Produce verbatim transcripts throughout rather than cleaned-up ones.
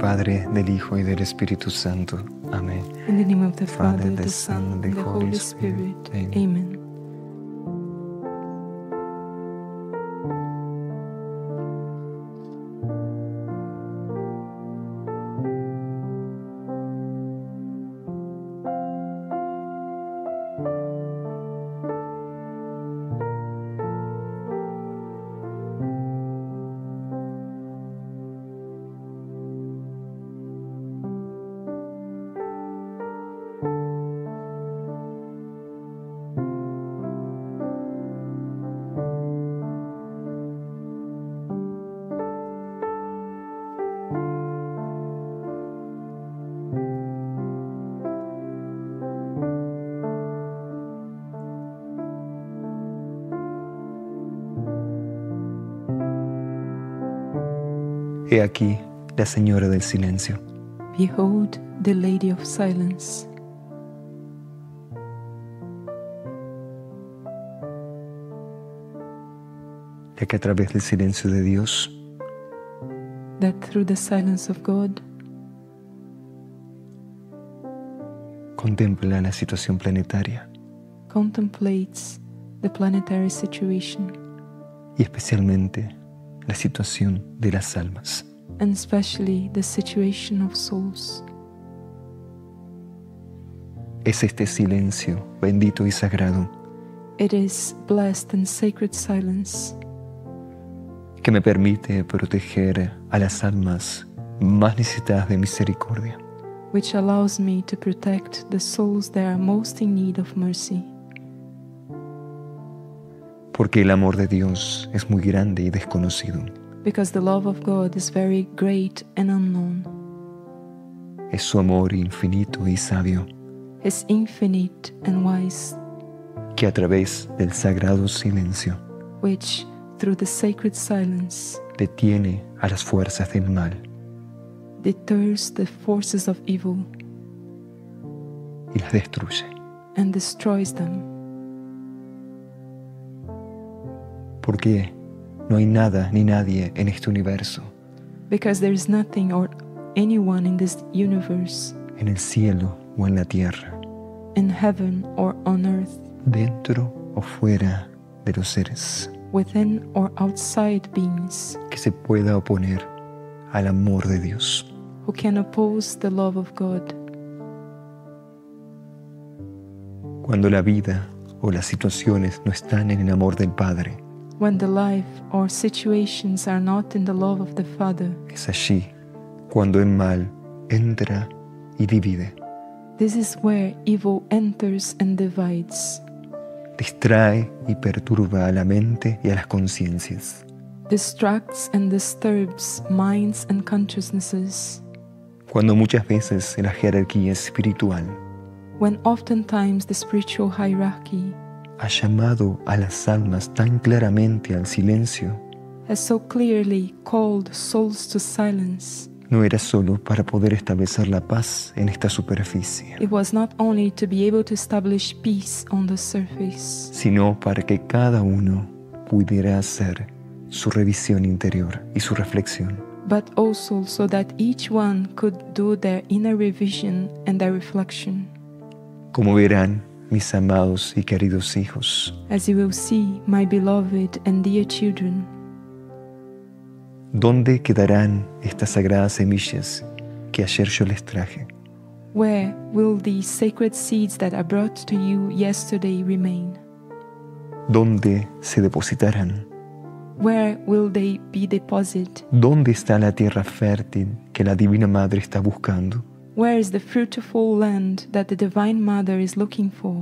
Padre, del Hijo y del Espíritu Santo. Amén. In the name of the Father, Father, the the Son, Son, and and the the Holy Holy Spirit. Spirit. Amen. Amen. He aquí la Señora del Silencio. Behold the Lady of Silence. Ya que a través del silencio de Dios That through the silence of God, contempla la situación planetaria contemplates the planetary situation, y especialmente la situación de las almas. and especially the situation of souls. Es este silencio bendito y sagrado It is blessed and sacred silence que me permite proteger a las almas más necesitadas de misericordia. which allows me to protect the souls that are most in need of mercy. Porque el amor de Dios es muy grande y desconocido. Because the love of God is very great and unknown. Es su amor infinito y sabio His infinite and wise, que a través del sagrado silencio which through the sacred silence detiene a las fuerzas del mal deters the forces of evil y las destruye. and destroys them. Porque no hay nada ni nadie en este universo, Because there is nothing or anyone in this universe, en el cielo o en la tierra, in heaven or on earth, dentro o fuera de los seres, within or outside beings, que se pueda oponer al amor de Dios. who can oppose the love of God. Cuando la vida o las situaciones no están en el amor del Padre, When the life or situations are not in the love of the Father, es allí cuando el mal entra y divide, this is where evil enters and divides, distrae y perturba a la mente y a las conciencias. distracts and disturbs minds and consciousnesses, Cuando muchas veces la jerarquía espiritual when oftentimes the spiritual hierarchy ha llamado a las almas tan claramente al silencio, has so clearly called souls to silence, no era solo para poder establecer la paz en esta superficie, it was not only to be able to establish peace on the surface, sino para que cada uno pudiera hacer su revisión interior y su reflexión. but also so that each one could do their inner revision and their reflection. Como verán, mis amados y queridos hijos, As you will see, my beloved and dear children, ¿dónde quedarán estas sagradas semillas que ayer yo les traje? where will the sacred seeds that I brought to you yesterday remain? ¿Dónde se depositarán? Where will they be deposited? ¿Dónde está la tierra fértil que la Divina Madre está buscando? Where is the fruitful land that the Divine Mother is looking for?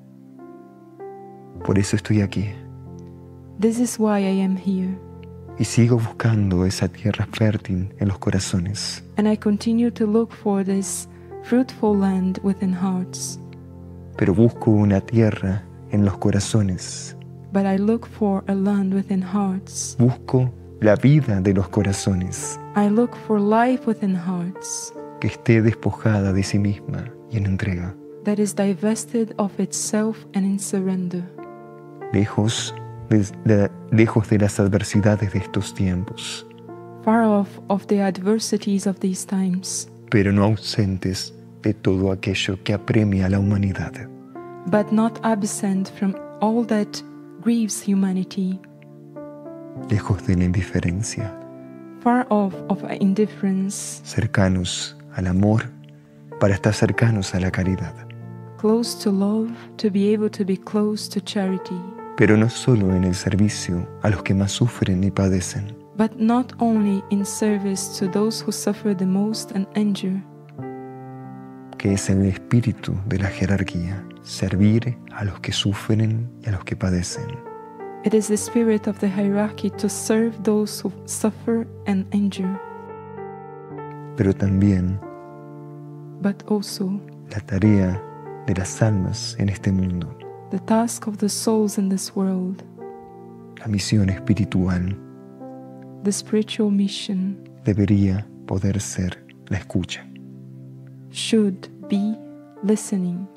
Por eso estoy aquí This is why I am here, y sigo buscando esa tierra fértil en los corazones, and I continue to look for this fruitful land within hearts. pero busco una tierra en los corazones. But I look for a land within hearts. Busco la vida de los corazones, I look for life within hearts que esté despojada de sí misma y en entrega, that is divested of itself and in surrender, lejos de, de- lejos de las adversidades de estos tiempos, far off of the adversities of these times, pero no ausentes de todo aquello que apremia a la humanidad. but not absent from all that grieves humanity, Lejos de la indiferencia, far off of indifference, cercanos al amor para estar cercanos a la caridad. close to love, to be able to be close to charity, Pero no solo en el servicio a los que más sufren y padecen, but not only in service to those who suffer the most and injure, que es el espíritu de la jerarquía, servir a los que sufren y a los que padecen. it is the spirit of the hierarchy to serve those who suffer and injure, Pero también but also la tarea de las almas en este mundo, the task of the souls in this world, la misión espiritual, the spiritual mission, debería poder ser la escucha. should be listening.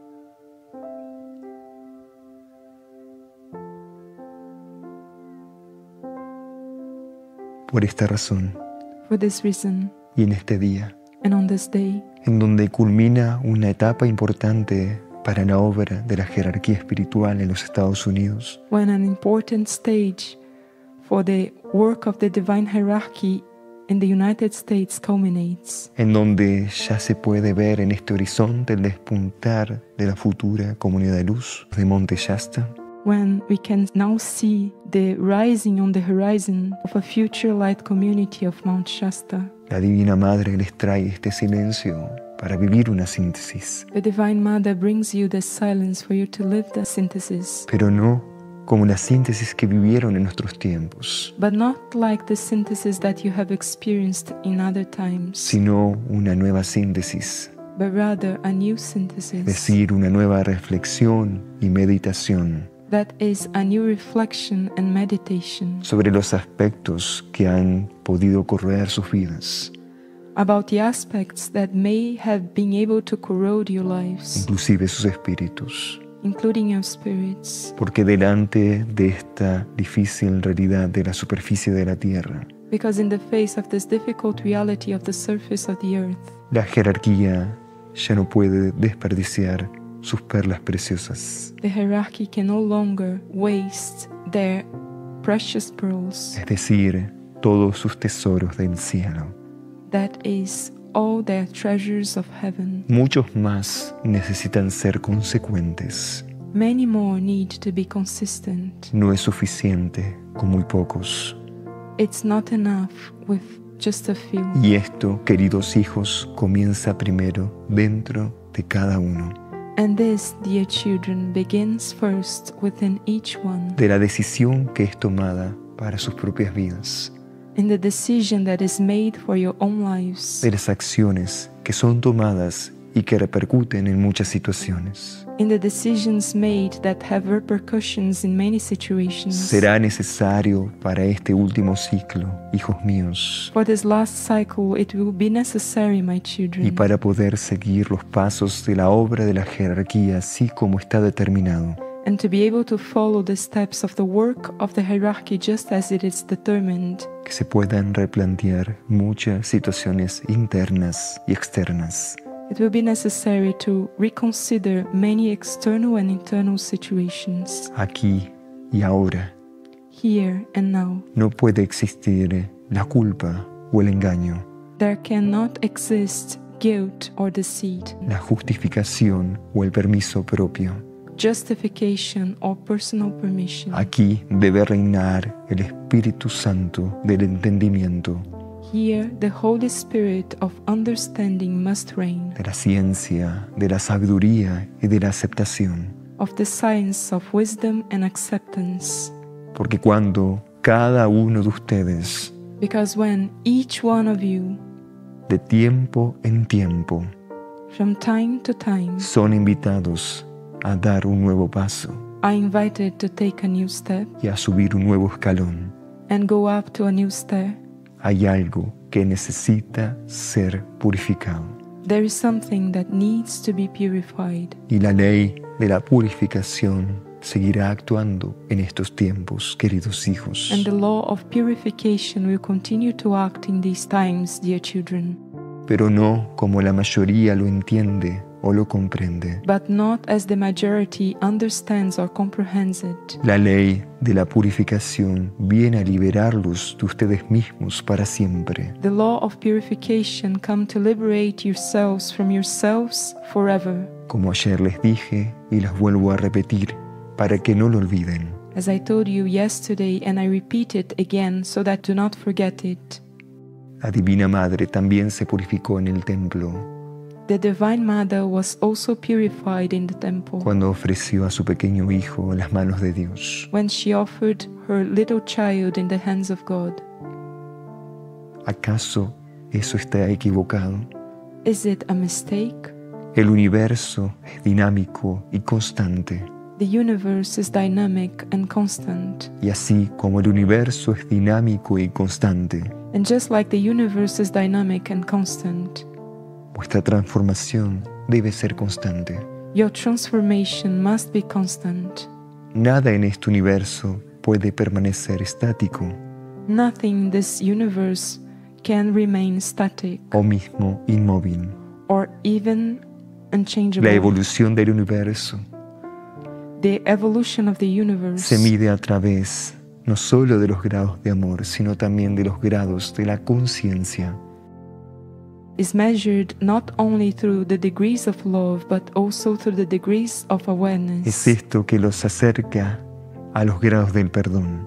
Por esta razón, For this reason, y en este día, and on this day, en donde culmina una etapa importante para la obra de la jerarquía espiritual en los Estados Unidos, when an important stage for the work of the divine hierarchy in the United States culminates, en donde ya se puede ver en este horizonte el despuntar de la futura comunidad de luz de Monte Shasta, when we can now see the rising on the horizon of a future light community of Mount Shasta. la Divina Madre les trae este silencio para vivir una síntesis, The Divine Mother brings you the silence for you to live the synthesis, pero no como la síntesis que vivieron en nuestros tiempos, but not like the synthesis that you have experienced in other times, sino una nueva síntesis, but rather a new es synthesis. decir, una nueva reflexión y meditación That is a new reflection and meditation sobre los aspectos que han podido corroer sus vidas, about the aspects that may have been able to corrode your lives, inclusive sus espíritus, including your spirits. porque delante de esta difícil realidad de la superficie de la tierra, Because in the face of this difficult reality of the surface of the earth, la jerarquía ya no puede desperdiciar sus perlas preciosas, the hierarchy can no longer waste their precious pearls, es decir, todos sus tesoros del cielo. that is, all their treasures of heaven. Muchos más necesitan ser consecuentes. Many more need to be consistent. No es suficiente con muy pocos. It's not enough with just a few. Y esto, queridos hijos, comienza primero dentro de cada uno, And this, dear children, begins first within each one, de la decisión que es tomada para sus propias vidas, in the decision that is made for your own lives, de las acciones que son tomadas y que repercuten en muchas situaciones. in the decisions made that have repercussions in many situations. Será necesario para este último ciclo, hijos míos, For this last cycle, it will be necessary, my y children, para poder seguir los pasos de la obra de la jerarquía así como está determinado, and to be able to follow the steps of the work of the hierarchy just as it is determined, que se puedan replantear muchas situaciones internas y externas, it will be necessary to reconsider many external and internal situations, aquí y ahora. here and now. No puede existir la culpa o el engaño, There cannot exist guilt or deceit, la justificación o el permiso propio. justification or personal permission. Aquí debe reinar el Espíritu Santo del entendimiento, Here, the Holy Spirit of understanding must reign, de la ciencia, de la sabiduría y de la aceptación. of the science of wisdom and acceptance. Porque cuando cada uno de ustedes, Because when each one of you, de tiempo en tiempo, from time to time, son invitados a dar un nuevo paso are invited to take a new step y a subir un nuevo escalón, and go up to a new stair, hay algo que necesita ser purificado. there is something that needs to be purified. Y la ley de la purificación seguirá actuando en estos tiempos, queridos hijos. And the law of purification will continue to act in these times, dear children. Pero no como la mayoría lo entiende o lo comprende. But not as the majority understands or comprehends it. La ley de la purificación viene a liberarlos de ustedes mismos para siempre. The law of purification come to liberate yourselves from yourselves forever. Como ayer les dije y las vuelvo a repetir, para que no lo olviden. As I told you yesterday, and I repeat it again so that do not forget it. La Divina Madre también se purificó en el templo The Divine Mother was also purified in the temple cuando ofreció a su pequeño hijo en las manos de Dios. when she offered her little child in the hands of God. ¿Acaso eso está equivocado? Is it a mistake? El universo es dinámico y constante. The universe is dynamic and constant. Y así como el universo es dinámico y constante, And just like the universe is dynamic and constant, vuestra transformación debe ser constante. your transformation must be constant. Nada en este universo puede permanecer estático Nothing in this universe can remain static o mismo inmóvil. or even unchangeable. La evolución del universo The evolution of the universe se mide a través no solo de los grados de amor, sino también de los grados de la conciencia. is measured not only through the degrees of love, but also through the degrees of awareness. Es esto que los acerca a los grados del perdón.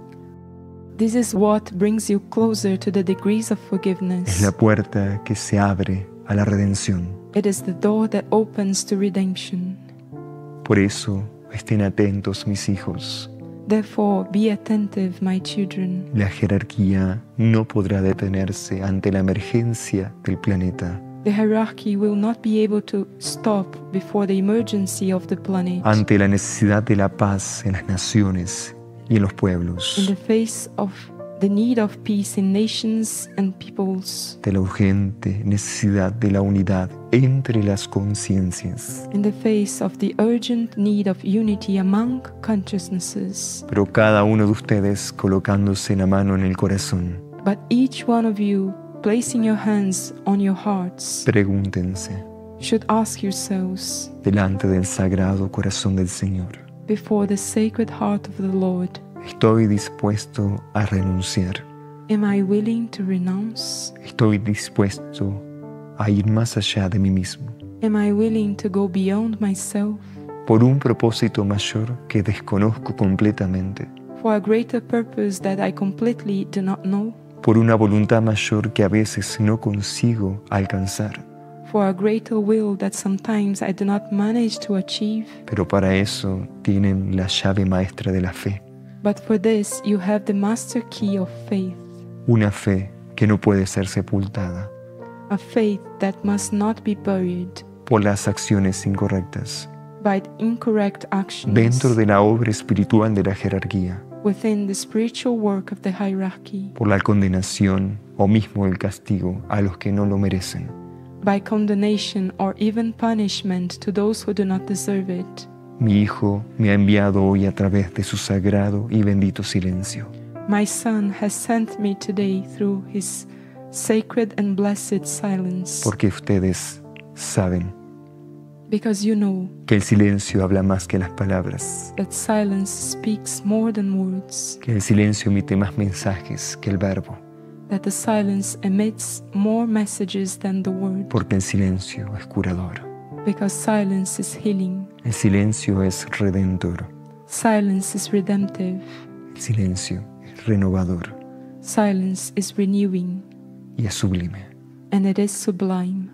This is what brings you closer to the degrees of Es forgiveness. la puerta que se abre a la redención. It is the door that opens to redemption. Por eso, estén atentos, mis hijos. Therefore, be attentive, my children. La jerarquía no podrá detenerse ante la emergencia del planeta, The hierarchy will not be able to stop before the emergency of the planet, ante la necesidad de la paz en las naciones y en los in pueblos, the face of the need of peace in nations and peoples, de la urgente necesidad de la unidad entre las conciencias. in the face of the urgent need of unity among consciousnesses. Pero cada uno de ustedes colocándose la mano en el corazón, But each one of you, placing your hands on your hearts, pregúntense should ask yourselves, delante del sagrado corazón del Señor: before the sacred heart of the Lord, ¿estoy dispuesto a renunciar? am I willing to renounce? ¿Estoy dispuesto a ir más allá de mí mismo Am I willing to go beyond myself por un propósito mayor que desconozco completamente, for a greater purpose that I completely do not know, por una voluntad mayor que a veces no consigo alcanzar? for a greater will that sometimes I do not manage to achieve? Pero para eso tienen la llave maestra de la fe, But for this you have the master key of faith, una fe que no puede ser sepultada a faith that must not be buried por las acciones incorrectas by incorrect actions dentro de la obra espiritual de la jerarquía, within the spiritual work of the hierarchy, por la condenación o mismo el castigo a los que no lo merecen. by condemnation or even punishment to those who do not deserve it. Mi Hijo me ha enviado hoy a través de su sagrado y bendito silencio, My Son has sent me today through his sacred and blessed silence, porque ustedes saben because you know que el silencio habla más que las palabras, that silence speaks more than words, que el silencio emite más mensajes que el verbo, that the silence emits more messages than the word, porque el silencio es curador, because silence is healing, el silencio es redentor, silence is redemptive, el silencio es renovador silence is renewing, y es sublime. and it is sublime.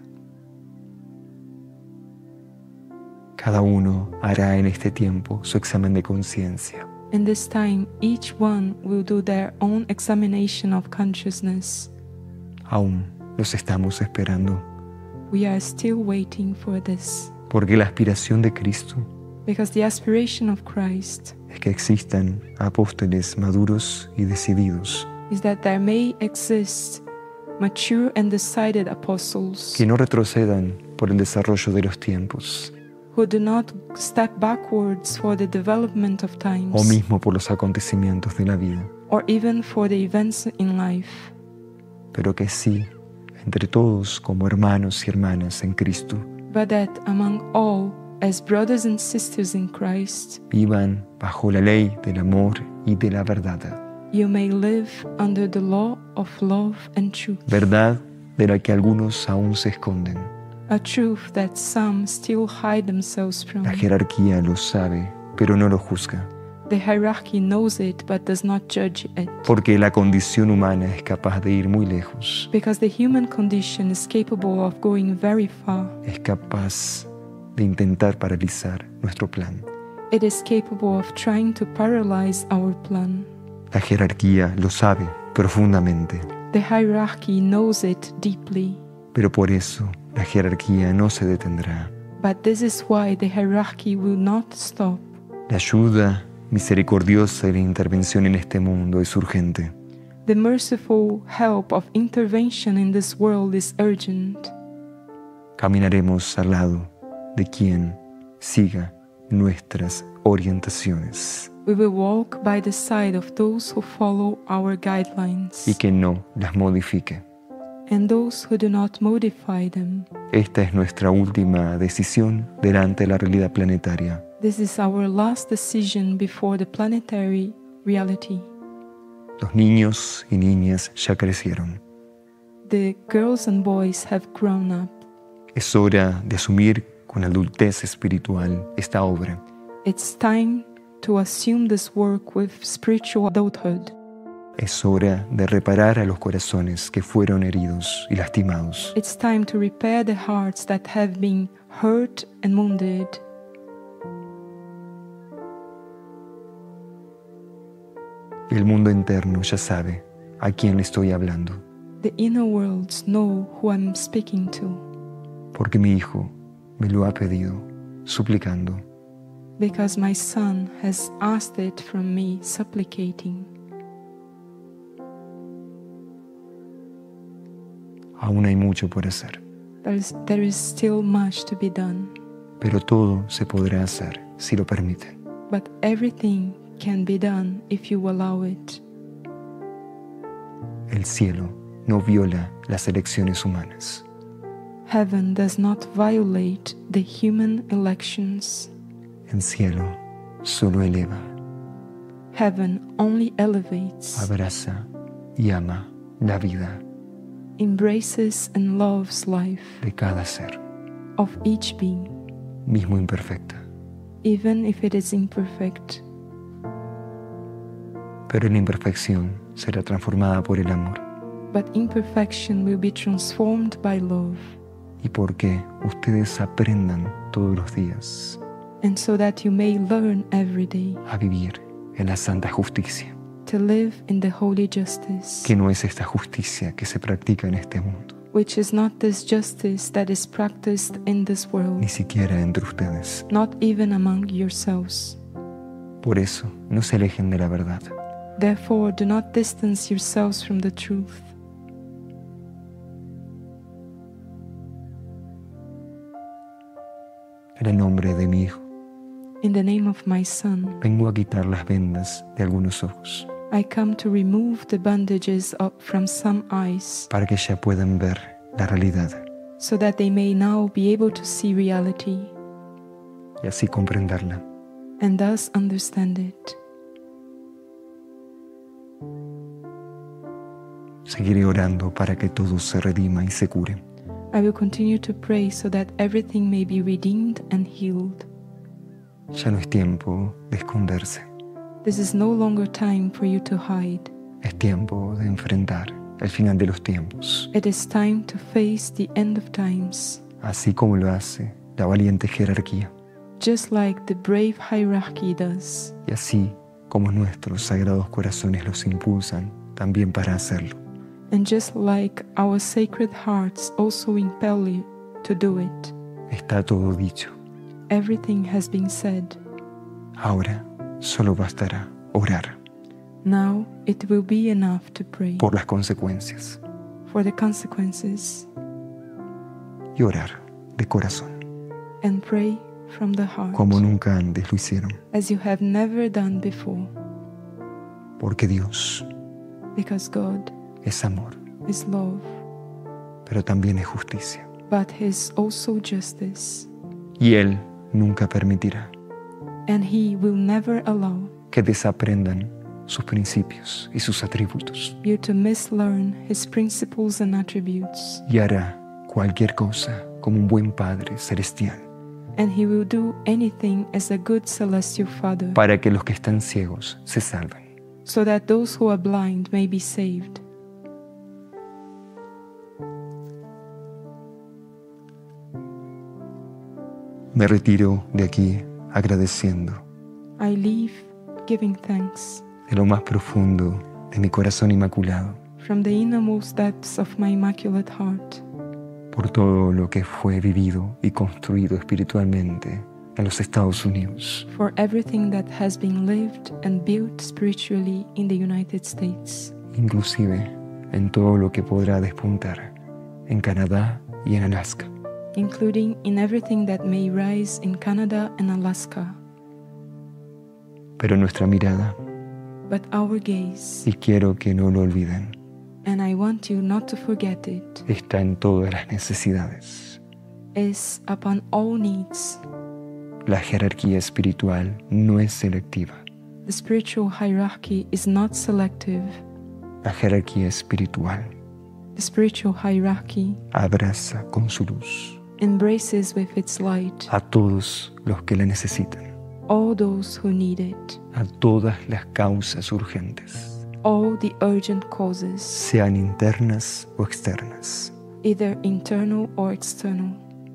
Cada uno hará en este tiempo su examen de conciencia. In this time, each one will do their own examination of consciousness. Aún los estamos esperando, We are still waiting for this, porque la aspiración de Cristo because the aspiration of Christ es que existan apóstoles maduros y decididos, is that there may exist mature and decided apostles que no retrocedan por el desarrollo de los tiempos, who do not step backwards for the development of times, o mismo por los acontecimientos de la vida, or even for the events in life, pero que sí, entre todos como hermanos y hermanas en Cristo, but that among all, as brothers and sisters in Christ, vivan bajo la ley del amor y de la verdad, you may live under the law of love and truth, verdad de la que algunos aún se esconden. a truth that some still hide themselves from. La jerarquía lo sabe, pero no lo juzga, The hierarchy knows it but does not judge it, porque la condición humana es capaz de ir muy lejos, because the human condition is capable of going very far. es capaz de intentar paralizar nuestro plan. It is capable of trying to paralyze our plan. La jerarquía lo sabe profundamente, The hierarchy knows it deeply, pero por eso la jerarquía no se detendrá. but this is why the hierarchy will not stop. La ayuda misericordiosa y la intervención en este mundo es urgente. The merciful help of intervention in this world is urgent. Caminaremos al lado de quien siga nuestras orientaciones We will walk by the side of those who follow our guidelines y que no las modifique. and those who do not modify them. Esta es nuestra última decisión delante de la realidad planetaria. This is our last decision before the planetary reality. Los niños y niñas ya crecieron. The girls and boys have grown up. Es hora de asumir con adultez espiritual esta obra. It's time to assume this work with spiritual adulthood. Es hora de reparar a los corazones que fueron heridos y lastimados. It's time to repair the hearts that have been hurt and wounded. El mundo interno ya sabe a quién le estoy hablando, The inner worlds know who I'm speaking to, porque mi hijo me lo ha pedido, suplicando. because my son has asked it from me, supplicating. Aún hay mucho por hacer, There is, there is still much to be done, pero todo se podrá hacer si lo permiten. but everything can be done if you allow it. El cielo no viola las elecciones humanas. Heaven does not violate the human elections. El cielo solo eleva, Heaven only elevates, abraza y ama la vida embraces and loves life de cada ser, of each being, mismo imperfecta. even if it is imperfect. Pero la imperfección será transformada por el amor. But imperfection will be transformed by love, Y porque ustedes aprendan todos los días and so that you may learn every day a vivir en la santa justicia, to live in the holy justice, que no es esta justicia que se practica en este mundo, which is not this justice that is practiced in this world, ni siquiera entre ustedes. not even among yourselves. Por eso, no se alejen de la verdad. Therefore, do not distance yourselves from the truth. En el nombre de mi Hijo, In the name of my Son, vengo a quitar las vendas de algunos ojos, I come to remove the bandages up from some eyes, para que ya puedan ver la realidad so that they may now be able to see reality y así comprenderla. and thus understand it. Seguiré orando para que todo se redima y se cure. I will continue to pray so that everything may be redeemed and healed. Ya no es tiempo de esconderse, This is no longer time for you to hide. es tiempo de enfrentar el final de los tiempos, It is time to face the end of times, así como lo hace la valiente jerarquía, just like the brave hierarchy does, y así como nuestros sagrados corazones los impulsan también para hacerlo. and just like our sacred hearts also impel you to do it. Está todo dicho. Everything has been said. Ahora solo bastará orar Now it will be enough to pray por las consecuencias for the consequences y orar de corazón. and pray from the heart, como nunca antes lo hicieron. as you have never done before, Porque Dios because God es amor, is love, pero también es justicia. but He is also justice, Y Él nunca permitirá and He will never allow que desaprendan sus principios y sus atributos. you to mislearn His principles and attributes, Y hará cualquier cosa como un buen Padre celestial and He will do anything as a good celestial Father, para que los que están ciegos se salven. so that those who are blind may be saved. Me retiro de aquí agradeciendo I leave giving thanks de lo más profundo de mi corazón inmaculado from the innermost depths of my immaculate heart por todo lo que fue vivido y construido espiritualmente en los Estados Unidos, for everything that has been lived and built spiritually in the United States, inclusive en todo lo que podrá despuntar en Canadá y en Alaska. including in everything that may rise in Canada and Alaska. Pero nuestra mirada, But our gaze, y quiero que no lo olviden, and I want you not to forget it, está en todas las necesidades. is upon all needs. La jerarquía espiritual no es selectiva. The spiritual hierarchy is not selective. La jerarquía espiritual The spiritual hierarchy abraza con su luz embraces with its light a todos los que la necesitan, all those who need it, a todas las causas urgentes, all the urgent causes, sean internas o externas. either internal or external.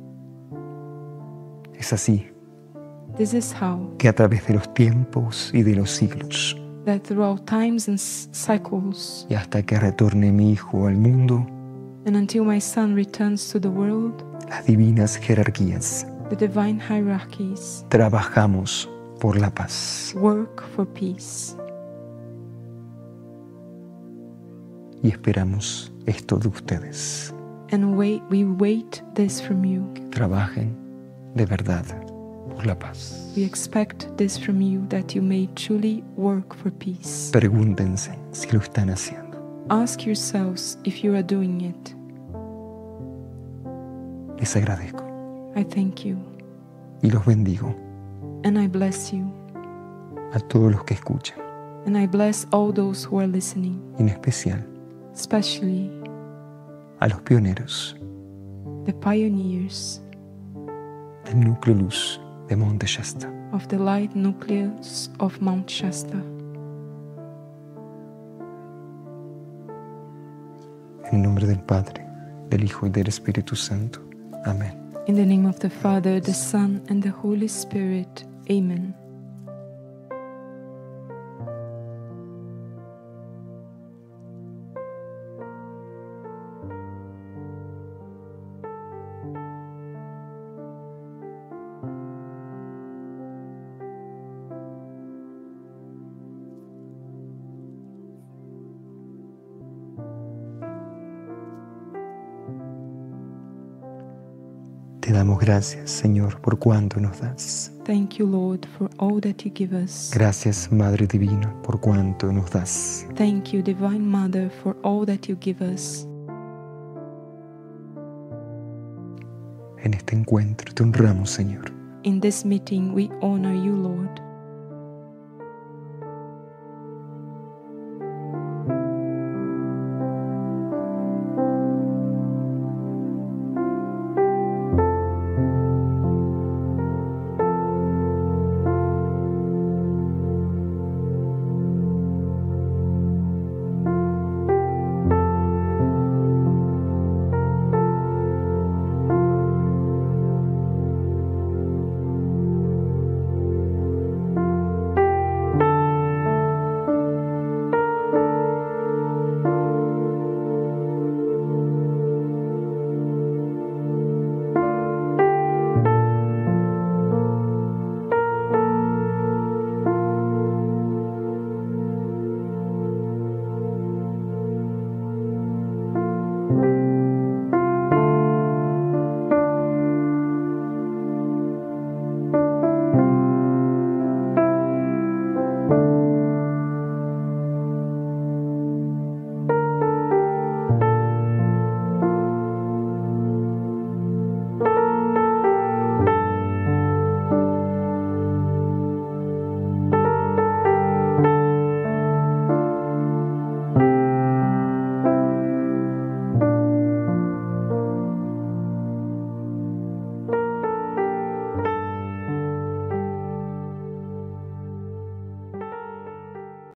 Es así This is how, que a través de los tiempos y de los siglos, that throughout times and s- cycles, y hasta que retorne mi Hijo al mundo, and until my Son returns to the world, las divinas jerarquías, the divine hierarchies trabajamos por la paz work for peace. y esperamos esto de ustedes, And wait, we wait this from you. que trabajen de verdad por la paz. We expect this from you, that you may truly work for peace. Pregúntense si lo están haciendo. Ask yourselves if you are doing it. Les agradezco I thank you, y los bendigo and I bless you, a todos los que escuchan, and I bless all those who are listening, en especial especially a los pioneros the pioneers del núcleo luz de Monte Shasta. of the light nucleus of Mount Shasta. En el nombre del Padre, del Hijo y del Espíritu Santo. Amén. In the name of the Father, the Son, and the Holy Spirit. Amen. Te damos gracias, Señor, por cuanto nos das. Thank you, Lord, for all that you give us. Gracias, Madre Divina, por cuanto nos das. Thank you, Divine Mother, for all that you give us. En este encuentro te honramos, Señor. In this meeting, we honor you, Lord.